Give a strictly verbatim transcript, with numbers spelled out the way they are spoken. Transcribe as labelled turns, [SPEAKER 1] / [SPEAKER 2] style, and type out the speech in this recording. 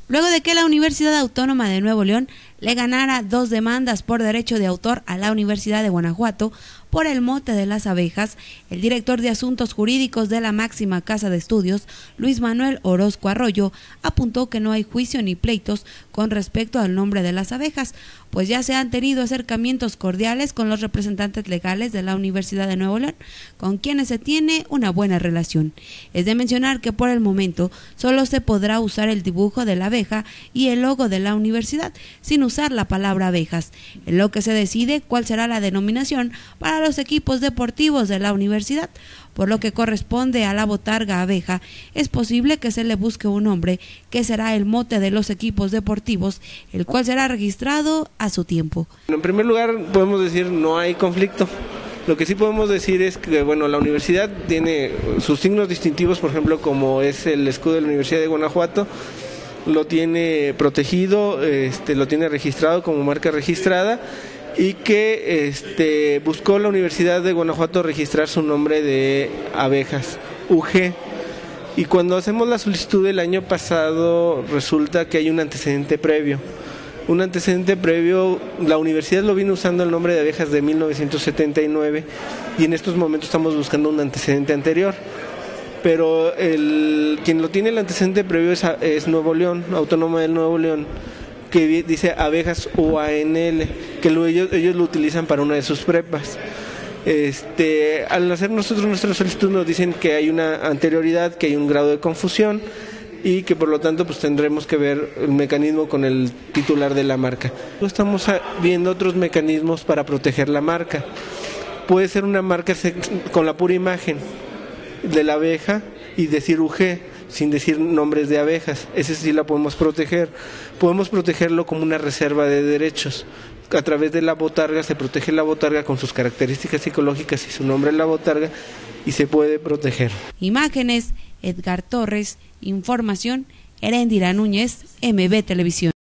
[SPEAKER 1] luego de que la Universidad Autónoma de Nuevo León le ganara dos demandas por derecho de autor a la Universidad de Guanajuato por el mote de las abejas. El director de Asuntos Jurídicos de la máxima casa de estudios, Luis Manuel Orozco Arroyo, apuntó que no hay juicio ni pleitos con respecto al nombre de las abejas, pues ya se han tenido acercamientos cordiales con los representantes legales de la Universidad de Nuevo León, con quienes se tiene una buena relación. Es de mencionar que por el momento solo se podrá usar el dibujo de la abeja y el logo de la universidad, sin usar la palabra abejas, en lo que se decide cuál será la denominación para los equipos deportivos de la universidad. Por lo que corresponde a la botarga abeja, es posible que se le busque un nombre que será el mote de los equipos deportivos, el cual será registrado a su tiempo.
[SPEAKER 2] En primer lugar, podemos decir no hay conflicto. Lo que sí podemos decir es que bueno, la universidad tiene sus signos distintivos, por ejemplo, como es el escudo de la Universidad de Guanajuato, lo tiene protegido, este, lo tiene registrado como marca registrada, y que este, buscó la Universidad de Guanajuato registrar su nombre de abejas, U G. Y cuando hacemos la solicitud el año pasado, resulta que hay un antecedente previo. Un antecedente previo, la universidad lo vino usando el nombre de abejas de mil novecientos setenta y nueve, y en estos momentos estamos buscando un antecedente anterior. Pero el, quien lo tiene el antecedente previo es, es Nuevo León, Autónoma del Nuevo León, que dice abejas U A N L, que lo, ellos, ellos lo utilizan para una de sus prepas. Este, al hacer nosotros nuestra solicitud nos dicen que hay una anterioridad, que hay un grado de confusión y que por lo tanto pues tendremos que ver el mecanismo con el titular de la marca. Estamos viendo otros mecanismos para proteger la marca. Puede ser una marca con la pura imagen de la abeja y decir U G, sin decir nombres de abejas. Ese sí la podemos proteger. Podemos protegerlo como una reserva de derechos. A través de la botarga se protege la botarga con sus características psicológicas y su nombre es la botarga, y se puede proteger.
[SPEAKER 1] Imágenes, Edgar Torres. Información, Heréndira Núñez, M B Televisión.